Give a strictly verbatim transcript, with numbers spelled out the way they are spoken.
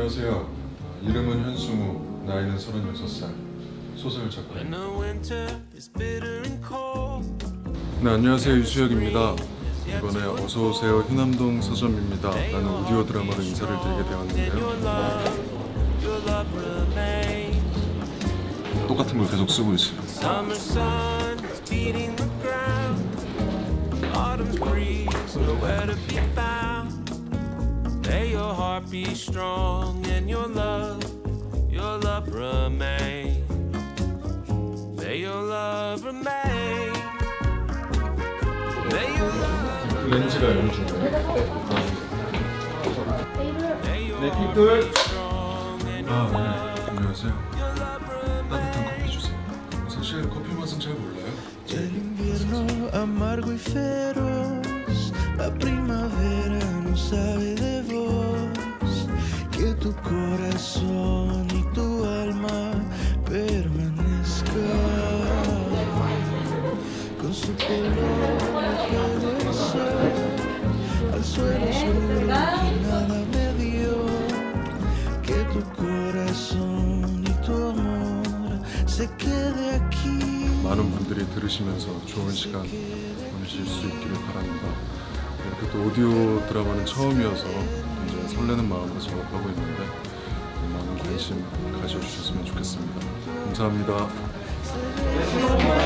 안녕하세요. 이름은 현승우, 나이는 서른여섯 살, 소설 작가입니다. 네, 안녕하세요. 유수혁입니다. 이번에 어서오세요 휴남동 서점입니다 라는 오디오 드라마로 인사를 드리게 되었는데요. 똑같은 걸 계속 쓰고 있어요. May your heart be strong and your love, your love remain. May your love remain. May your love 렌즈가 연주네. 네, 킥들. 아, 네. 안녕하세요. 따뜻한 커피 주세요. 사실 커피 맛은 잘 몰라요. El invierno amargo y feroz, la primavera no sabe de vos, que tu corazón y tu alma permanezcan con su color bajo el sol, al suelo oscuro que nada me dio, que tu corazón y tu amor se quede aquí. 많은 분들이 들으시면서 좋은 시간 보내실 수 있기를 바랍니다. 이렇게 또 오디오 드라마는 처음이어서 굉장히 설레는 마음으로 작업하고 있는데 많은 관심 가져주셨으면 좋겠습니다. 감사합니다.